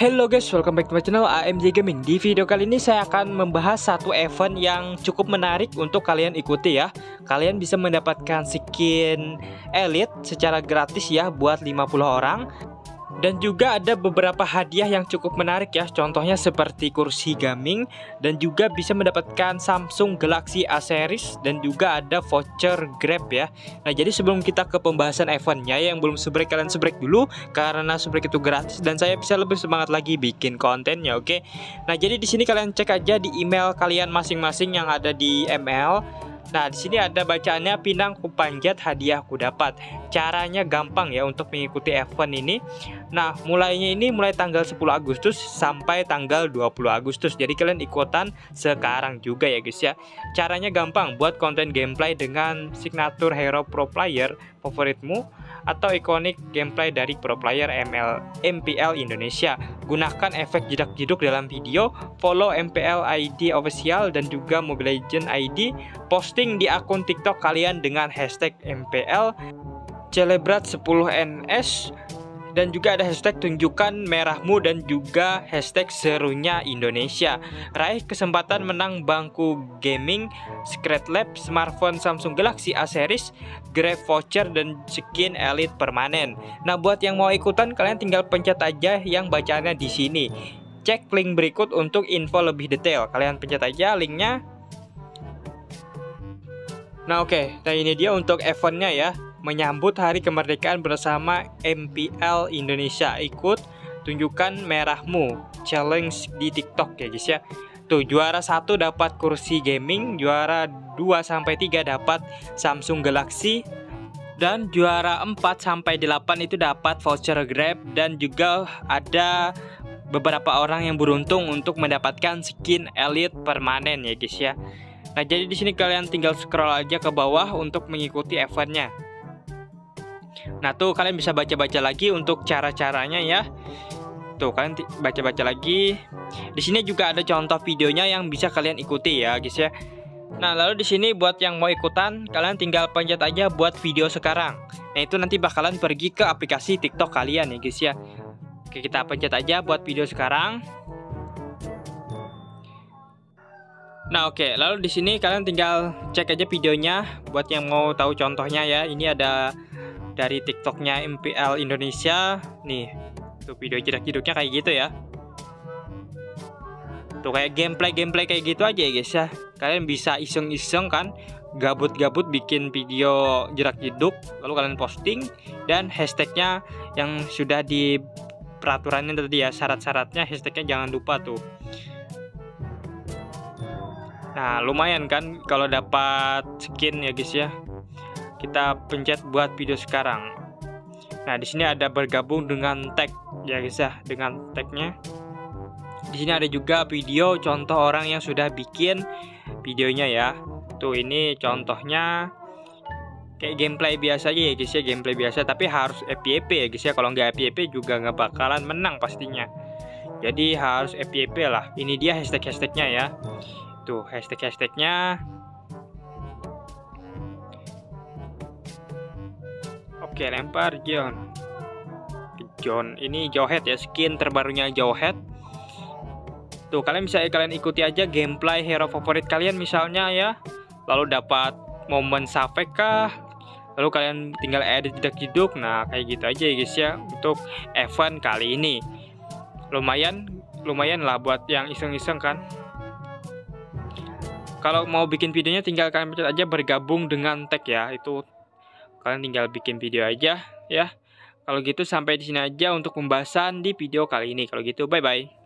Hello guys, welcome back to my channel AMJ Gaming. Di video kali ini saya akan membahas satu event yang cukup menarik untuk kalian ikuti ya. Kalian bisa mendapatkan skin elite secara gratis ya buat 50 orang. Dan juga ada beberapa hadiah yang cukup menarik ya. Contohnya seperti kursi gaming dan juga bisa mendapatkan Samsung Galaxy A series dan juga ada voucher Grab ya. Nah, jadi sebelum kita ke pembahasan eventnya, yang belum subrek kalian subrek dulu karena subrek itu gratis dan saya bisa lebih semangat lagi bikin kontennya, oke? Nah, jadi di sini kalian cek aja di email kalian masing-masing yang ada di ML. Nah, di sini ada bacaannya, Pinang ku panjat hadiah ku dapat. Caranya gampang ya untuk mengikuti event ini. Nah, mulai tanggal 10 Agustus sampai tanggal 20 Agustus. Jadi kalian ikutan sekarang juga ya guys ya. Caranya gampang, buat konten gameplay dengan signature hero pro player favoritmu atau ikonik gameplay dari pro player MPL Indonesia. Gunakan efek jedak-jeduk dalam video, follow MPL ID official dan juga Mobile Legend ID, posting di akun TikTok kalian dengan hashtag MPL Celebrate 10NS, dan juga ada hashtag tunjukkan merahmu dan juga hashtag serunya Indonesia. Raih kesempatan menang bangku gaming, Secret Lab, smartphone Samsung Galaxy A series, Grab voucher dan skin elite permanen. Nah, buat yang mau ikutan kalian tinggal pencet aja yang bacaannya di sini. Cek link berikut untuk info lebih detail. Kalian pencet aja linknya. Nah, oke. Nah, ini dia untuk eventnya ya. Menyambut hari kemerdekaan bersama MPL Indonesia. Ikut tunjukkan merahmu challenge di TikTok ya guys ya. Tuh, juara 1 dapat kursi gaming, juara 2 sampai 3 dapat Samsung Galaxy, dan juara 4 sampai 8 itu dapat voucher Grab, dan juga ada beberapa orang yang beruntung untuk mendapatkan skin elite permanen ya guys ya. Nah, jadi di sini kalian tinggal scroll aja ke bawah untuk mengikuti eventnya. Nah, tuh kalian bisa baca-baca lagi untuk cara-caranya ya. Tuh, kalian baca-baca lagi. Di sini juga ada contoh videonya yang bisa kalian ikuti ya, guys ya. Nah, lalu di sini buat yang mau ikutan, kalian tinggal pencet aja buat video sekarang. Nah, itu nanti bakalan pergi ke aplikasi TikTok kalian ya, guys ya. Oke, kita pencet aja buat video sekarang. Nah, oke, lalu di sini kalian tinggal cek aja videonya buat yang mau tahu contohnya ya. Ini ada dari TikToknya MPL Indonesia nih. Tuh, video jedak-jeduknya kayak gitu ya. Tuh, kayak gameplay kayak gitu aja ya guys ya. Kalian bisa iseng-iseng kan, gabut-gabut bikin video jedak-jeduk, lalu kalian posting, dan hashtagnya yang sudah di peraturannya tadi ya, syarat-syaratnya hashtagnya jangan lupa tuh. Nah, lumayan kan kalau dapat skin ya guys ya. Kita pencet buat video sekarang. Nah, di sini ada bergabung dengan tag ya guys ya, dengan tagnya. Di sini ada juga video contoh orang yang sudah bikin videonya ya. Tuh, ini contohnya kayak gameplay biasa aja ya guys ya, gameplay biasa, tapi harus FYP ya guys ya. Kalau nggak FYP juga nggak bakalan menang pastinya. Jadi harus FYP lah. Ini dia hashtag-hashtagnya ya. Tuh, hashtag-hashtagnya. Oke, lempar John. Ini Jawhead ya, skin terbarunya Jawhead. Tuh, kalian bisa ikuti aja gameplay hero favorit kalian misalnya ya. Lalu dapat momen save kah? Lalu kalian tinggal edit jedak-jeduk. Nah, kayak gitu aja ya guys ya untuk event kali ini. Lumayan lah buat yang iseng-iseng kan. Kalau mau bikin videonya tinggal kalian pencet aja bergabung dengan tag ya. Itu kalian tinggal bikin video aja ya. Kalau gitu sampai di sini aja untuk pembahasan di video kali ini. Kalau gitu bye bye.